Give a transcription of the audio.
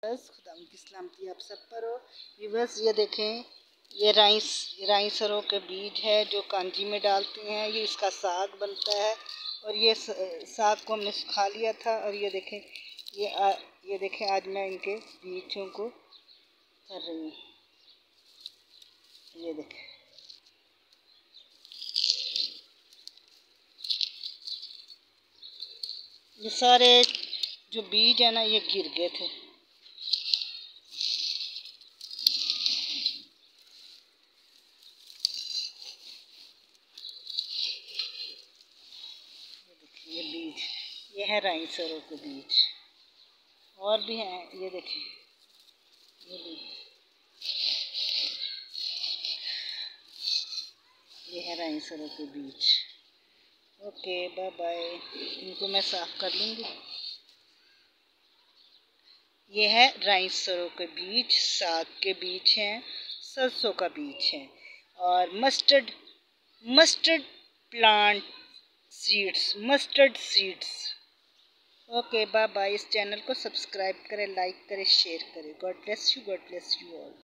बस खुदा की सलामती आप सब पर हो। व्यूअर्स ये देखें, ये राई सरों के बीज है जो कांजी में डालते हैं। ये इसका साग बनता है और ये साग को हमने सुखा लिया था। और ये देखें, ये देखें आज मैं इनके बीजों को कर रही हूँ। ये देखें, ये सारे जो बीज है ना ये गिर गए थे। ये बीज, ये है राई सरों के बीज। और भी हैं, ये देखें, ये भी, ये है राई सरों के बीज। Okay bye bye. इनको मैं साफ कर लूँगी। ये है राई सरों के बीज, साग के बीज हैं, सरसों का बीज है और mustard plant seeds, mustard seeds. Okay bye bye. इस चैनल को सब्सक्राइब करें, लाइक करें, शेयर करें। God bless you all.